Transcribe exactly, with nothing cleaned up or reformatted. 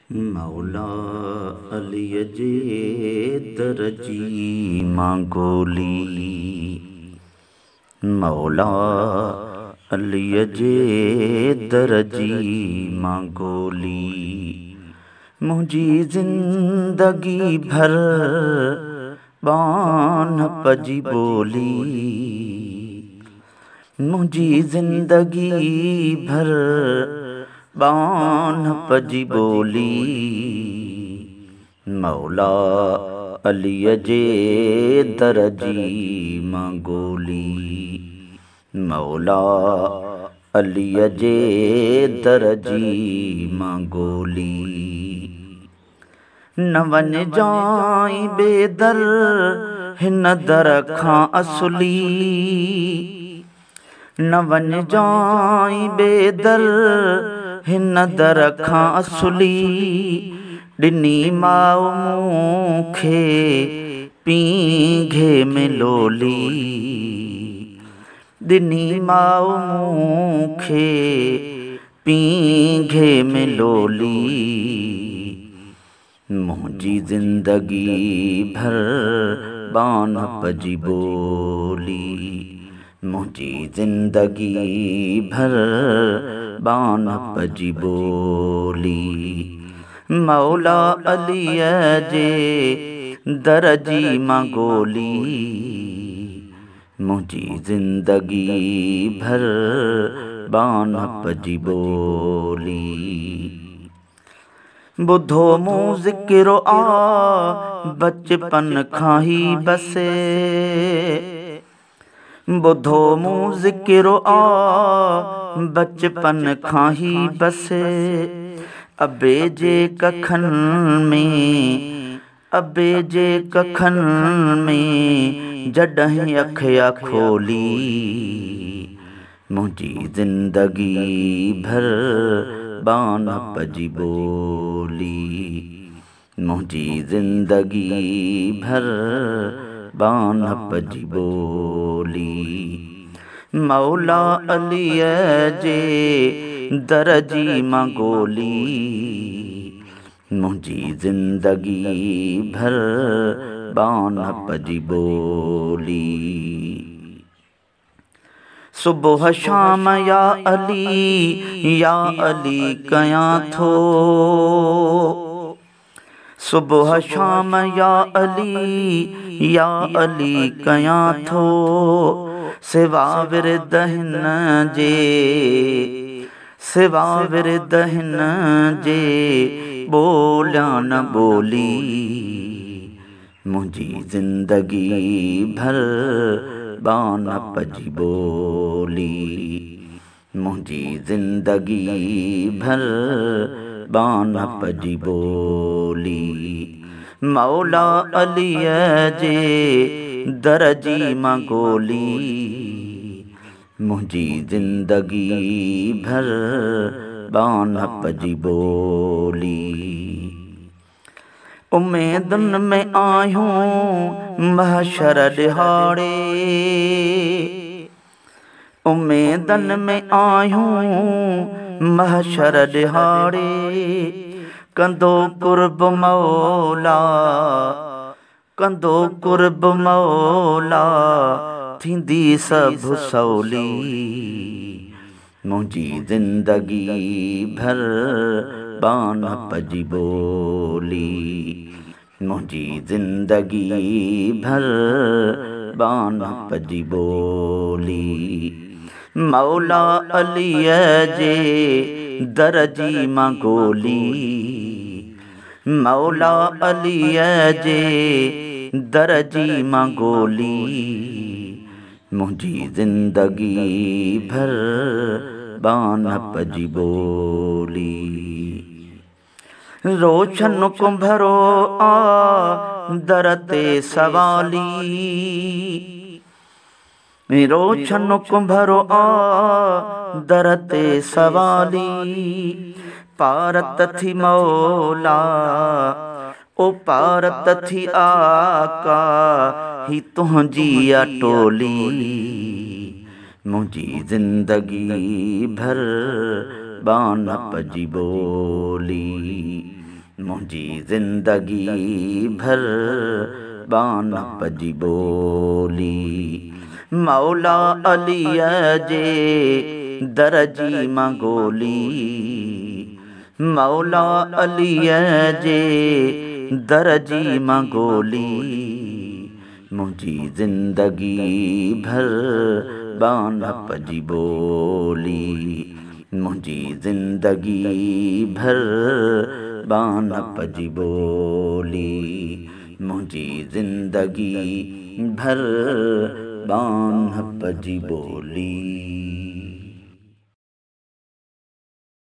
मौला अली जे दरजी मांगोली। मौला अली जे दरजी मांगोली। मुझी जिंदगी भर बान पजी बोली। मुझी जिंदगी भर बान पजी बोली। मौला अली जे दरजी मांगोली। मौला अली जे दरजी मांगोली। न वन जाई बेदर हिन दर खां असुली। न वन जाई बेदर हिन दर खां असुली। ॾिनी माउ मूंखे पींघे में लोली। ॾिनी माउ मूंखे पींघे में लोली। मुंहिंजी ज़िंदगी भर बान पजी बोली। मुंहिंजी ज़िंदगी भर बान पजी बोली। मौला अलीअ जे दरजी मांगोली। मुंहिंजी ज़िंदगी भर बान पजी बोली। ॿुधो मूं ज़िक्र आ बचपन खां ही बसे। ॿुधो मूं ज़िक्र आ बचपन खां ही बसे। अबे जे कखन में अबे जे कखन में जॾहिं अखिया खोली। मुंहिंजी ज़िंदगी भर बान पजी बोली। मुंहिंजी ज़िंदगी भर बान पजी बोली। मौला अलीअ जे दरजी मांगोली। मुंहिंजी ज़िंदगी भर बान पजी बोली। सुबुह शाम या अली या अली कयां थो। सुबुह शाम या अली या अली कयां थो। सिवा विरद हिन जे सिवा विरद हिन जे ॿोलियां न ॿोली। मुंहिंजी ज़िंदगी भर बान पजी बोली। मुंहिंजी ज़िंदगी भर बान पजी बोली। मौला अलीअ जे दरजी मांगोली। मुंहिंजी ज़िंदगी भर बान पजी बोली। उमेदुनि में आहियूं महशर ॾिहाड़े। उमेदुनि में आहियूं महशर ॾिहाड़े। कंदो कुर्ब मौला कंदो कुर्ब मौला थींदी सभु सवली। मुंहिंजी ज़िंदगी भर बान पजी बोली। मुंहिंजी ज़िंदगी भर बान पजी बोली। मौला अलीअ जे दरजी मांगोली। मौला अलीअ जे दरजी मांगोली। मुंहिंजी ज़िंदगी भर बान पजी बोली। रोशन कुंभरो आ दर ते सवाली। रोशन कुंभरो आ दर ते सवाली। पारत थी मौला ओ पारत थी आका ही तुंहिंजी टोली। मुझी जिंदगी भर बानप जी बोली, मुंहिंजी ज़िंदगी भर बान पजी बोली। मौला अलीअ जे दर जी मां गोली, मौला अलीअ जे दर जी मां गोली। मुंहिंजी ज़िंदगी भर बान पजी बोली, मुंहिंजी ज़िंदगी भर बान पजी बोली, मुंहिंजी ज़िंदगी भर बान पजी बोली।